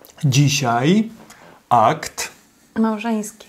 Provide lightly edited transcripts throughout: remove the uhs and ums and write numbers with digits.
Dzisiaj akt małżeński.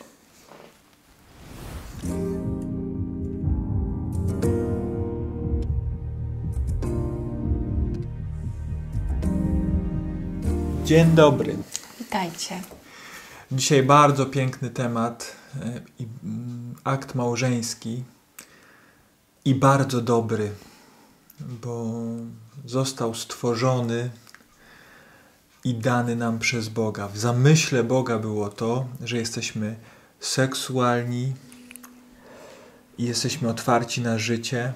Dzień dobry. Witajcie. Dzisiaj bardzo piękny temat, akt małżeński i bardzo dobry, bo został stworzony i dany nam przez Boga. W zamyśle Boga było to, że jesteśmy seksualni i jesteśmy otwarci na życie.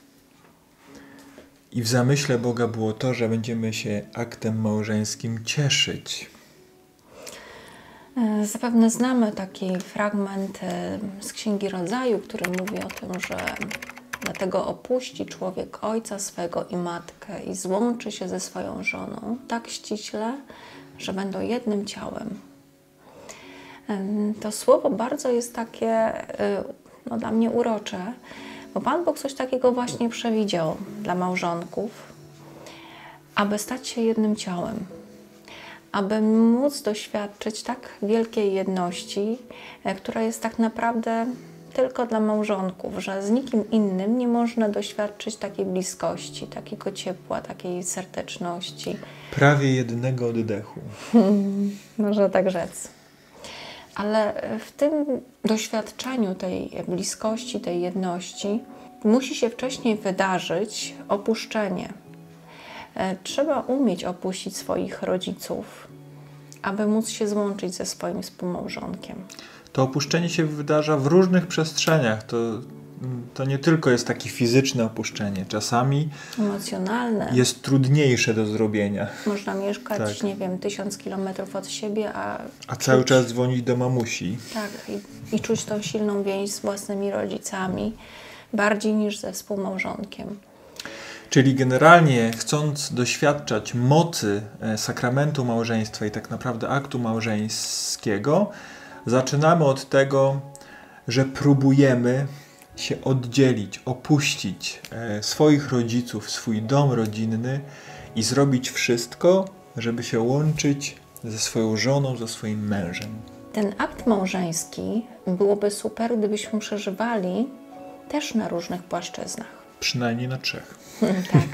I w zamyśle Boga było to, że będziemy się aktem małżeńskim cieszyć. Zapewne znamy taki fragment z Księgi Rodzaju, który mówi o tym, że dlatego opuści człowiek ojca swego i matkę i złączy się ze swoją żoną tak ściśle, że będą jednym ciałem. To słowo bardzo jest takie dla mnie urocze, bo Pan Bóg coś takiego właśnie przewidział dla małżonków, aby stać się jednym ciałem, aby móc doświadczyć tak wielkiej jedności, która jest tak naprawdę tylko dla małżonków, że z nikim innym nie można doświadczyć takiej bliskości, takiego ciepła, takiej serdeczności. Prawie jednego oddechu. Można tak rzec. Ale w tym doświadczeniu tej bliskości, tej jedności musi się wcześniej wydarzyć opuszczenie. Trzeba umieć opuścić swoich rodziców, aby móc się złączyć ze swoim współmałżonkiem. To opuszczenie się wydarza w różnych przestrzeniach. To nie tylko jest takie fizyczne opuszczenie. Czasami emocjonalne. Jest trudniejsze do zrobienia. Można mieszkać, nie wiem, 1000 kilometrów od siebie, a cały czas dzwonić do mamusi. Tak, i czuć tą silną więź z własnymi rodzicami, bardziej niż ze współmałżonkiem. Czyli generalnie chcąc doświadczać mocy sakramentu małżeństwa i tak naprawdę aktu małżeńskiego, zaczynamy od tego, że próbujemy się oddzielić, opuścić swoich rodziców, swój dom rodzinny i zrobić wszystko, żeby się łączyć ze swoją żoną, ze swoim mężem. Ten akt małżeński byłoby super, gdybyśmy przeżywali też na różnych płaszczyznach. Przynajmniej na 3. Tak.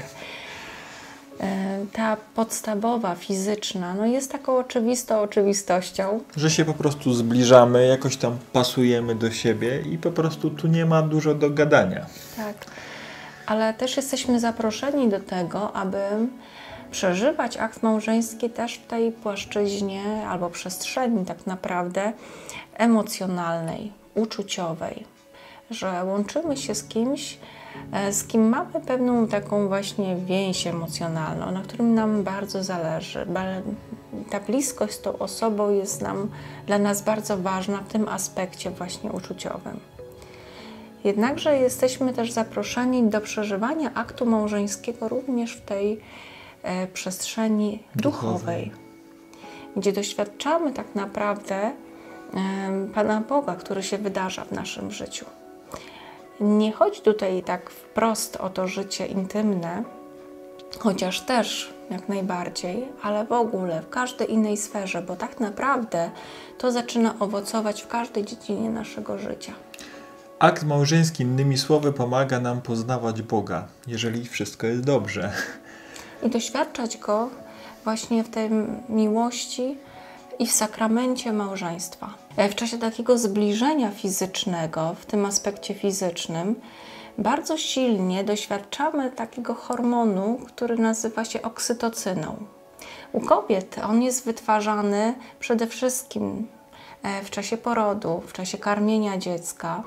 Ta podstawowa, fizyczna, jest taką oczywistą oczywistością. Że się po prostu zbliżamy, jakoś tam pasujemy do siebie i po prostu tu nie ma dużo do gadania. Tak, ale też jesteśmy zaproszeni do tego, aby przeżywać akt małżeński też w tej płaszczyźnie albo przestrzeni tak naprawdę emocjonalnej, uczuciowej. Że łączymy się z kimś, z kim mamy pewną taką właśnie więź emocjonalną, na którym nam bardzo zależy. Ta bliskość z tą osobą jest dla nas bardzo ważna w tym aspekcie właśnie uczuciowym. Jednakże jesteśmy też zaproszeni do przeżywania aktu małżeńskiego również w tej przestrzeni duchowej, gdzie doświadczamy tak naprawdę Pana Boga, który się wydarza w naszym życiu. Nie chodzi tutaj tak wprost o to życie intymne, chociaż też jak najbardziej, ale w ogóle w każdej innej sferze, bo tak naprawdę to zaczyna owocować w każdej dziedzinie naszego życia. Akt małżeński, innymi słowy, pomaga nam poznawać Boga, jeżeli wszystko jest dobrze. I doświadczać Go właśnie w tej miłości i w sakramencie małżeństwa. W czasie takiego zbliżenia fizycznego, w tym aspekcie fizycznym, bardzo silnie doświadczamy takiego hormonu, który nazywa się oksytocyną. U kobiet on jest wytwarzany przede wszystkim w czasie porodu, w czasie karmienia dziecka.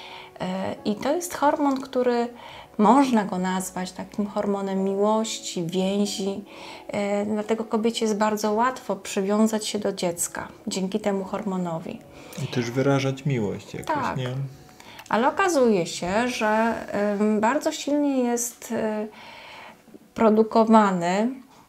I to jest hormon, który można go nazwać takim hormonem miłości, więzi. Dlatego kobiecie jest bardzo łatwo przywiązać się do dziecka dzięki temu hormonowi. I też wyrażać miłość jakoś, tak. Nie? Ale okazuje się, że bardzo silnie jest produkowany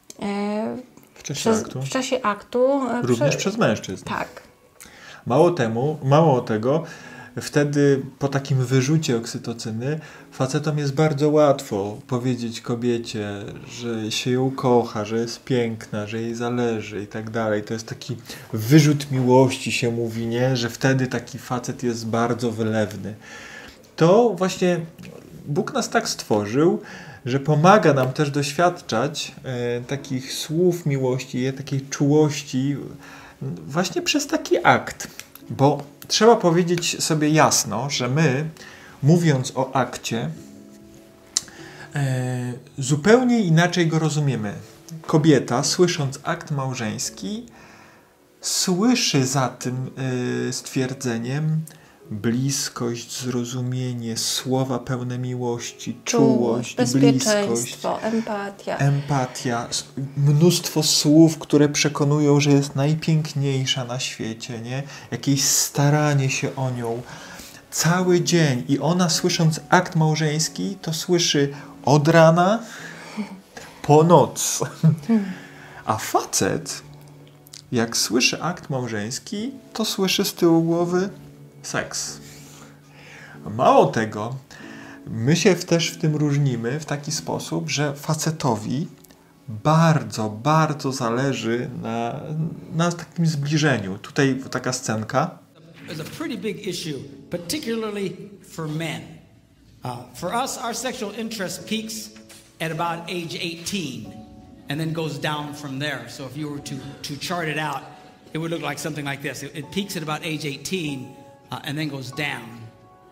w czasie aktu. Również przez mężczyzn. Tak. Mało tego, wtedy po takim wyrzucie oksytocyny facetom jest bardzo łatwo powiedzieć kobiecie, że się ją kocha, że jest piękna, że jej zależy i tak dalej. To jest taki wyrzut miłości, się mówi, nie? Że wtedy taki facet jest bardzo wylewny. To właśnie Bóg nas tak stworzył, że pomaga nam też doświadczać takich słów miłości, takiej czułości właśnie przez taki akt. Bo trzeba powiedzieć sobie jasno, że my, mówiąc o akcie, zupełnie inaczej go rozumiemy. Kobieta, słysząc akt małżeński, słyszy za tym stwierdzeniem bliskość, zrozumienie, słowa pełne miłości, czułość, bezpieczeństwo, bliskość, empatia, mnóstwo słów, które przekonują, że jest najpiękniejsza na świecie, nie? Jakieś staranie się o nią cały dzień. I ona, słysząc akt małżeński, to słyszy od rana po noc. A facet, jak słyszy akt małżeński, to słyszy z tyłu głowy seks. Mało tego, my się też w tym różnimy w taki sposób, że facetowi bardzo, bardzo zależy na takim zbliżeniu. Tutaj taka scenka. It's a pretty big issue, particularly for men. For us, our sexual interest peaks at about age 18 and then goes down from there. So if you were to chart it out, it would look like something like this. It peaks at about age 18 and then goes down.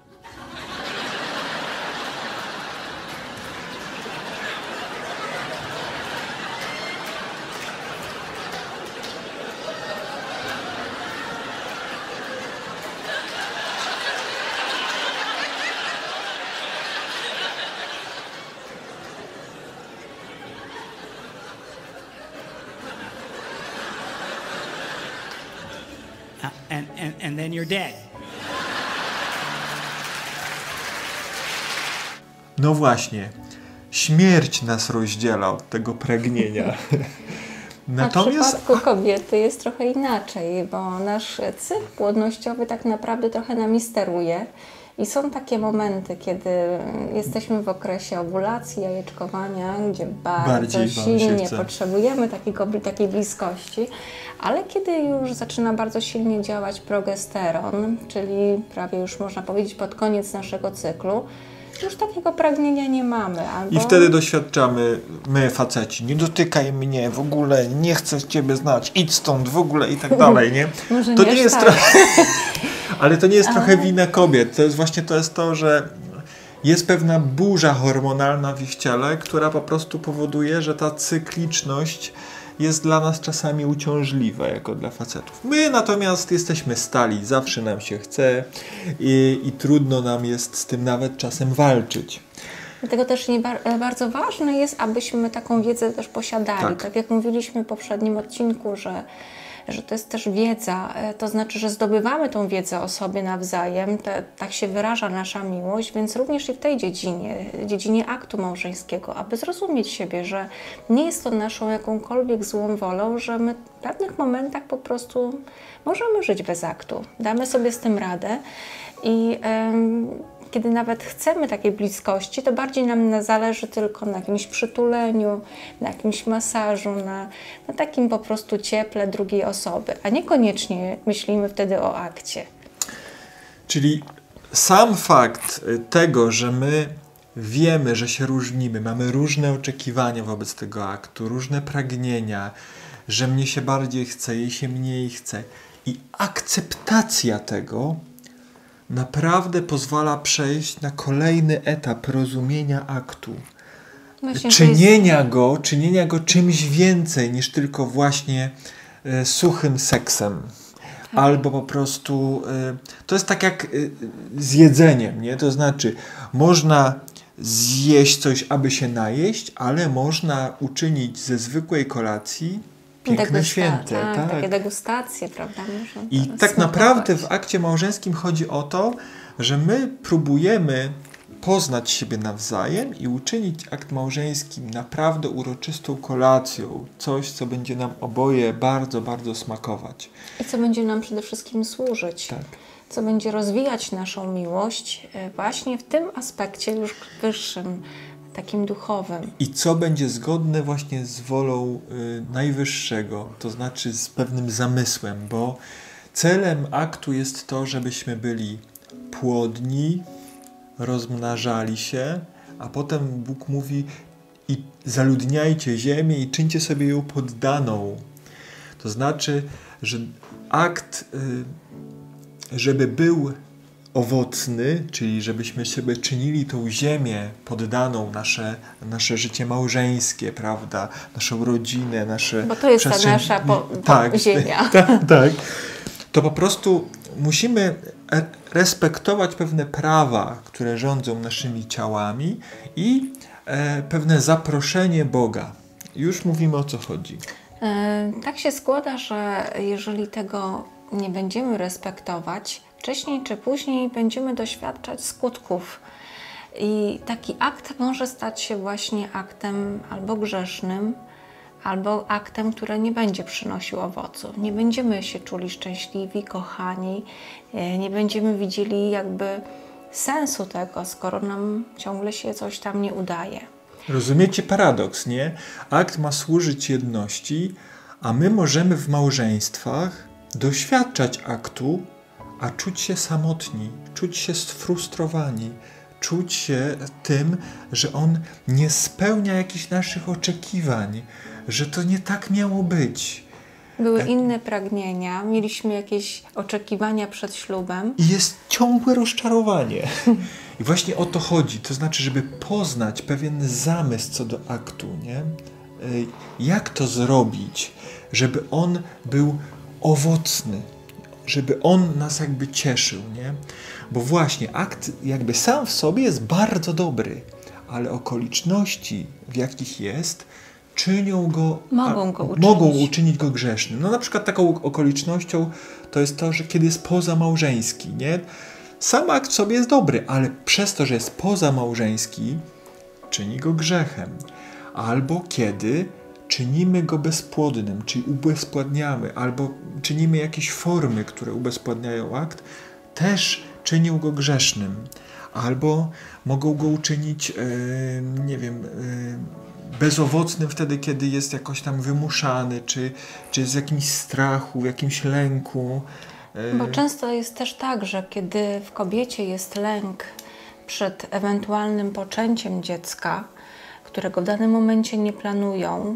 And then you're dead. No właśnie, śmierć nas rozdziela od tego pragnienia. Natomiast w przypadku kobiety jest trochę inaczej, bo nasz cykl płodnościowy tak naprawdę trochę nami steruje. I są takie momenty, kiedy jesteśmy w okresie owulacji, jajeczkowania, gdzie bardzo silnie potrzebujemy takiej bliskości, ale kiedy już zaczyna bardzo silnie działać progesteron, czyli prawie już można powiedzieć pod koniec naszego cyklu, już takiego pragnienia nie mamy. I wtedy doświadczamy, my faceci, nie dotykaj mnie, w ogóle nie chcę Ciebie znać, idź stąd w ogóle i tak dalej, nie? Może to nie jest tak. trochę, ale to nie jest trochę wina kobiet. To jest właśnie to, że jest pewna burza hormonalna w ich ciele, która po prostu powoduje, że ta cykliczność jest dla nas czasami uciążliwa, jako dla facetów. My natomiast jesteśmy stali, zawsze nam się chce i trudno nam jest z tym nawet czasem walczyć. Dlatego też bardzo ważne jest, abyśmy taką wiedzę też posiadali. Tak jak mówiliśmy w poprzednim odcinku, że to jest też wiedza, to znaczy, że zdobywamy tą wiedzę o sobie nawzajem, tak się wyraża nasza miłość, więc również i w tej dziedzinie aktu małżeńskiego, aby zrozumieć siebie, że nie jest to naszą jakąkolwiek złą wolą, że my w pewnych momentach po prostu możemy żyć bez aktu, damy sobie z tym radę i kiedy nawet chcemy takiej bliskości, to bardziej nam zależy tylko na jakimś przytuleniu, na jakimś masażu, na takim po prostu cieple drugiej osoby, a niekoniecznie myślimy wtedy o akcie. Czyli sam fakt tego, że my wiemy, że się różnimy, mamy różne oczekiwania wobec tego aktu, różne pragnienia, że mnie się bardziej chce, jej się mniej chce i akceptacja tego naprawdę pozwala przejść na kolejny etap rozumienia aktu. Właśnie czynienia go czymś więcej niż tylko właśnie suchym seksem. Tak. Albo po prostu to jest tak jak z jedzeniem, nie? To znaczy można zjeść coś, aby się najeść, ale można uczynić ze zwykłej kolacji piękne święte. Tak, takie degustacje, prawda? I tak naprawdę w akcie małżeńskim chodzi o to, że my próbujemy poznać siebie nawzajem i uczynić akt małżeński naprawdę uroczystą kolacją. Coś, co będzie nam oboje bardzo, bardzo smakować. I co będzie nam przede wszystkim służyć. Tak. co będzie rozwijać naszą miłość właśnie w tym aspekcie już wyższym, takim duchowym. I co będzie zgodne właśnie z wolą Najwyższego, to znaczy z pewnym zamysłem, bo celem aktu jest to, żebyśmy byli płodni, rozmnażali się, a potem Bóg mówi i zaludniajcie ziemię i czyńcie sobie ją poddaną. To znaczy, że akt, żeby był owocny, czyli żebyśmy sobie czynili tą ziemię poddaną, nasze życie małżeńskie, prawda, naszą rodzinę, nasze... Bo to jest ta nasza ziemia. Tak. To po prostu musimy respektować pewne prawa, które rządzą naszymi ciałami i pewne zaproszenie Boga. Już mówimy, o co chodzi. Tak się składa, że jeżeli tego nie będziemy respektować, wcześniej czy później będziemy doświadczać skutków. I taki akt może stać się właśnie aktem albo grzesznym, albo aktem, który nie będzie przynosił owocu. Nie będziemy się czuli szczęśliwi, kochani, nie będziemy widzieli jakby sensu tego, skoro nam ciągle się coś tam nie udaje. Rozumiecie paradoks, nie? Akt ma służyć jedności, a my możemy w małżeństwach doświadczać aktu, a czuć się samotni, czuć się sfrustrowani, czuć się tym, że on nie spełnia jakichś naszych oczekiwań, że to nie tak miało być. Były inne pragnienia, mieliśmy jakieś oczekiwania przed ślubem. I jest ciągłe rozczarowanie. I właśnie o to chodzi. To znaczy, żeby poznać pewien zamysł co do aktu, nie? Jak to zrobić, żeby on był owocny, żeby on nas jakby cieszył, nie? Bo właśnie akt jakby sam w sobie jest bardzo dobry, ale okoliczności, w jakich jest, czynią go, mogą uczynić go grzesznym. No na przykład taką okolicznością to jest to, że kiedy jest pozamałżeński, nie? Sam akt w sobie jest dobry, ale przez to, że jest pozamałżeński, czyni go grzechem. Albo kiedy czynimy go bezpłodnym, czyli ubezpładniamy, albo czynimy jakieś formy, które ubezpładniają akt, też czynią go grzesznym. Albo mogą go uczynić, bezowocnym wtedy, kiedy jest jakoś tam wymuszany, czy jest w jakimś strachu, w jakimś lęku. Bo często jest też tak, że kiedy w kobiecie jest lęk przed ewentualnym poczęciem dziecka, którego w danym momencie nie planują,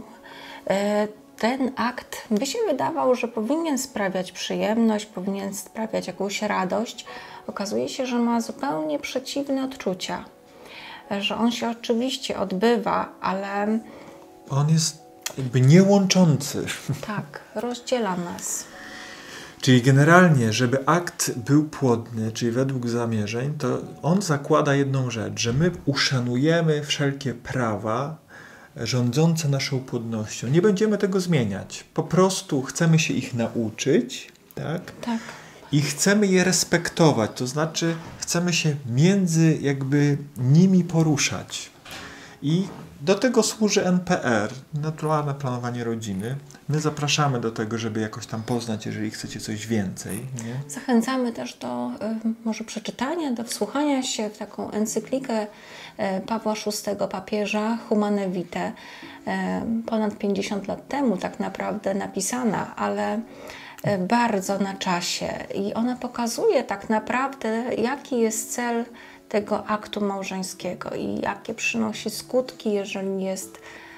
ten akt by się wydawał, że powinien sprawiać przyjemność, powinien sprawiać jakąś radość. Okazuje się, że ma zupełnie przeciwne odczucia. Że on się oczywiście odbywa, ale... On jest jakby niełączący. Tak, rozdziela nas. Czyli generalnie, żeby akt był płodny, czyli według zamierzeń, to on zakłada jedną rzecz, że my uszanujemy wszelkie prawa rządzące naszą płodnością. Nie będziemy tego zmieniać. Po prostu chcemy się ich nauczyć, tak? Tak. I chcemy je respektować, to znaczy chcemy się między jakby nimi poruszać. I do tego służy NPR, Naturalne Planowanie Rodziny. My zapraszamy do tego, żeby jakoś tam poznać, jeżeli chcecie coś więcej. Nie? Zachęcamy też do może przeczytania, do wsłuchania się w taką encyklikę Pawła VI, papieża, Humane Vitae, ponad 50 lat temu tak naprawdę napisana, ale bardzo na czasie. I ona pokazuje tak naprawdę, jaki jest cel tego aktu małżeńskiego i jakie przynosi skutki, jeżeli jest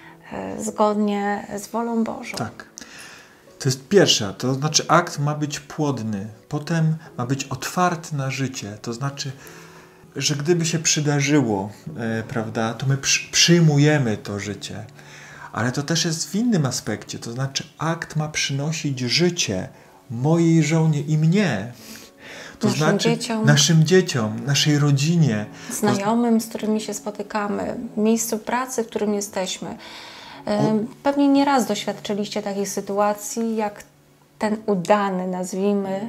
zgodnie z wolą Bożą. Tak. To jest pierwsza, to znaczy akt ma być płodny, potem ma być otwarty na życie, to znaczy, że gdyby się przydarzyło, prawda, to my przyjmujemy to życie, ale to też jest w innym aspekcie, to znaczy akt ma przynosić życie mojej żonie i mnie. To znaczy naszym dzieciom, naszej rodzinie. Znajomym, z którymi się spotykamy, miejscu pracy, w którym jesteśmy. Pewnie nieraz doświadczyliście takiej sytuacji, jak ten udany, nazwijmy,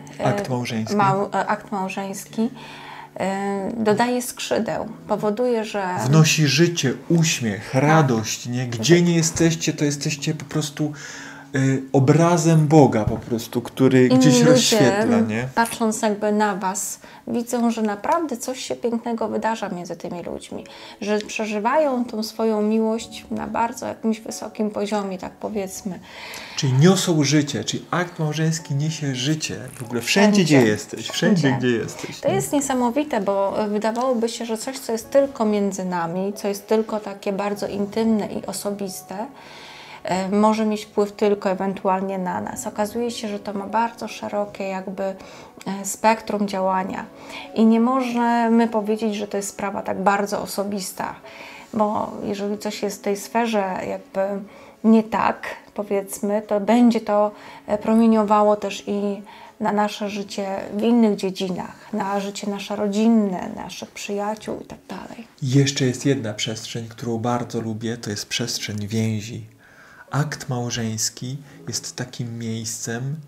akt małżeński dodaje skrzydeł, powoduje, że... Wnosi życie, uśmiech, radość, nie? Gdzie nie jesteście, to jesteście po prostu obrazem Boga po prostu, który Inni gdzieś ludzie, rozświetla, nie? patrząc jakby na was, widzą, że naprawdę coś się pięknego wydarza między tymi ludźmi, że przeżywają tą swoją miłość na bardzo jakimś wysokim poziomie, tak powiedzmy. Czyli niosą życie, czyli akt małżeński niesie życie. W ogóle wszędzie, gdzie jesteś, wszędzie, gdzie jesteś. To nie? jest niesamowite, bo wydawałoby się, że coś, co jest tylko między nami, co jest tylko takie bardzo intymne i osobiste, może mieć wpływ tylko ewentualnie na nas. Okazuje się, że to ma bardzo szerokie jakby spektrum działania i nie możemy powiedzieć, że to jest sprawa tak bardzo osobista, bo jeżeli coś jest w tej sferze jakby nie tak, powiedzmy, to będzie to promieniowało też i na nasze życie w innych dziedzinach, na życie nasze rodzinne, naszych przyjaciół i tak dalej. Jeszcze jest jedna przestrzeń, którą bardzo lubię, to jest przestrzeń więzi. Akt małżeński jest takim miejscem,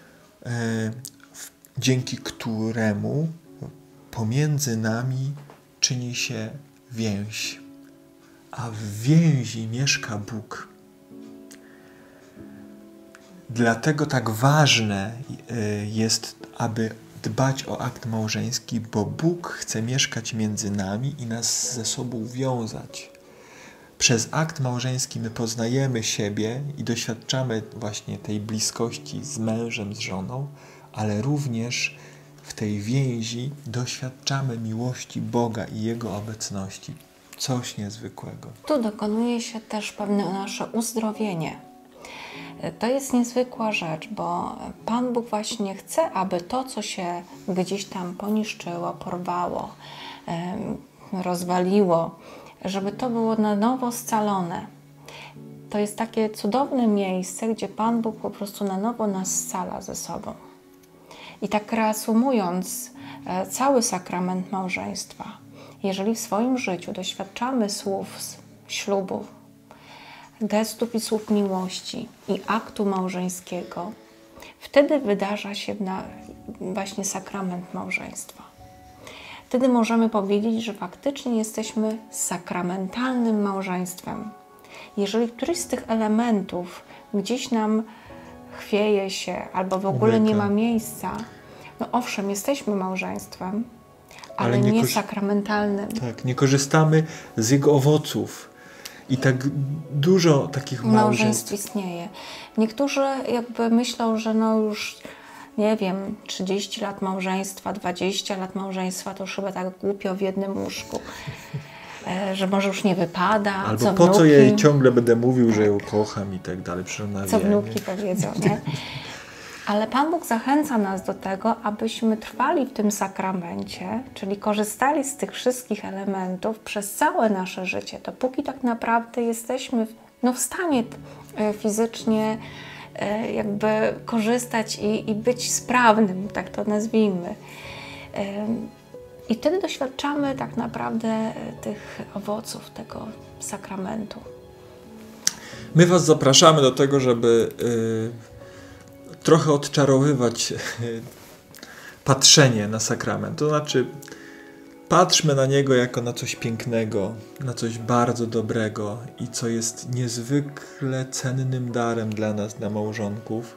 dzięki któremu pomiędzy nami czyni się więź. A w więzi mieszka Bóg. Dlatego tak ważne jest, aby dbać o akt małżeński, bo Bóg chce mieszkać między nami i nas ze sobą wiązać. Przez akt małżeński my poznajemy siebie i doświadczamy właśnie tej bliskości z mężem, z żoną, ale również w tej więzi doświadczamy miłości Boga i Jego obecności. Coś niezwykłego. Tu dokonuje się też pewne nasze uzdrowienie. To jest niezwykła rzecz, bo Pan Bóg właśnie chce, aby to, co się gdzieś tam poniszczyło, porwało, rozwaliło, żeby to było na nowo scalone. To jest takie cudowne miejsce, gdzie Pan Bóg po prostu na nowo nas scala ze sobą. I tak reasumując cały sakrament małżeństwa, jeżeli w swoim życiu doświadczamy słów ślubu, gestów i słów miłości i aktu małżeńskiego, wtedy wydarza się właśnie sakrament małżeństwa. Wtedy możemy powiedzieć, że faktycznie jesteśmy sakramentalnym małżeństwem. Jeżeli któryś z tych elementów gdzieś nam chwieje się albo w ogóle nie ma miejsca, no owszem, jesteśmy małżeństwem, ale nie sakramentalnym. Tak, nie korzystamy z jego owoców. I tak dużo takich małżeństw istnieje. Niektórzy jakby myślą, że no już, nie wiem, 30 lat małżeństwa, 20 lat małżeństwa, to już chyba tak głupio w jednym łóżku. Że może już nie wypada. Albo co po wnuki, co ja jej ciągle będę mówił, że ją kocham i tak dalej. Co wnuki powiedzą, nie? Ale Pan Bóg zachęca nas do tego, abyśmy trwali w tym sakramencie, czyli korzystali z tych wszystkich elementów przez całe nasze życie, dopóki tak naprawdę jesteśmy w stanie fizycznie jakby korzystać i być sprawnym, tak to nazwijmy. I wtedy doświadczamy tak naprawdę tych owoców tego sakramentu. My Was zapraszamy do tego, żeby trochę odczarowywać patrzenie na sakrament. To znaczy, patrzmy na niego jako na coś pięknego, na coś bardzo dobrego i co jest niezwykle cennym darem dla nas, dla małżonków.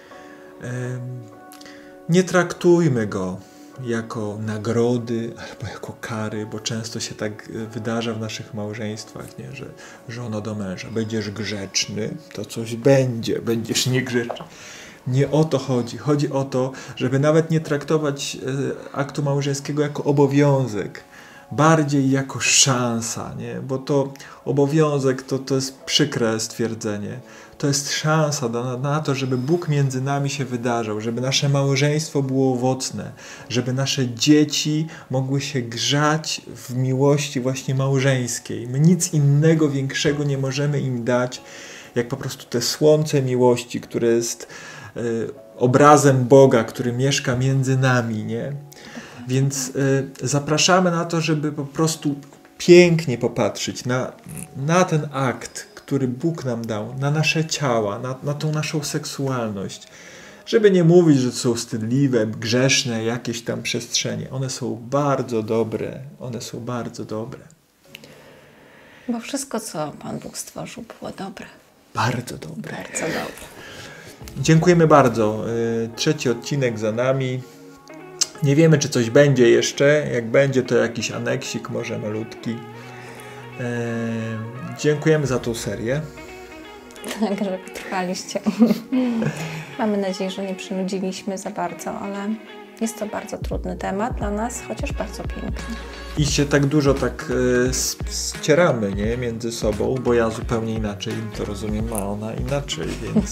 Nie traktujmy go jako nagrody albo jako kary, bo często się tak wydarza w naszych małżeństwach, nie? Że żono do męża, będziesz grzeczny, to coś będzie, będziesz niegrzeczny. Nie o to chodzi. Chodzi o to, żeby nawet nie traktować aktu małżeńskiego jako obowiązek, bardziej jako szansa, nie? Bo to obowiązek to jest przykre stwierdzenie. To jest szansa na to, żeby Bóg między nami się wydarzał, żeby nasze małżeństwo było owocne, żeby nasze dzieci mogły się grzać w miłości właśnie małżeńskiej. My nic innego większego nie możemy im dać, jak po prostu te słońce miłości, które jest obrazem Boga, który mieszka między nami, nie? Więc zapraszamy na to, żeby po prostu pięknie popatrzeć na ten akt, który Bóg nam dał, na nasze ciała, na tą naszą seksualność. Żeby nie mówić, że to są wstydliwe, grzeszne jakieś tam przestrzenie. One są bardzo dobre. One są bardzo dobre. Bo wszystko, co Pan Bóg stworzył, było dobre. Bardzo dobry. Bardzo dobry. Dziękujemy bardzo. 3. odcinek za nami. Nie wiemy, czy coś będzie jeszcze. Jak będzie, to jakiś aneksik, może malutki. Dziękujemy za tą serię. Tak, że wytrwaliście. Mamy nadzieję, że nie przynudziliśmy za bardzo, ale jest to bardzo trudny temat dla nas, chociaż bardzo piękny. I się tak dużo ścieramy, nie? Między sobą, bo ja zupełnie inaczej to rozumiem, a ona inaczej,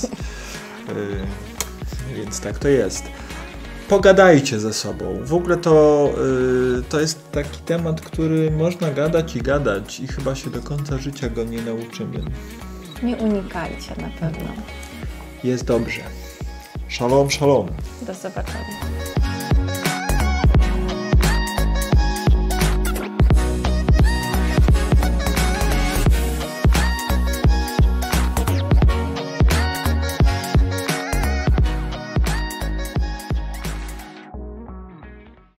więc tak to jest. Pogadajcie ze sobą. W ogóle to jest taki temat, który można gadać i gadać i chyba się do końca życia go nie nauczymy. Nie unikajcie na pewno. Jest dobrze. Shalom, shalom. Do zobaczenia.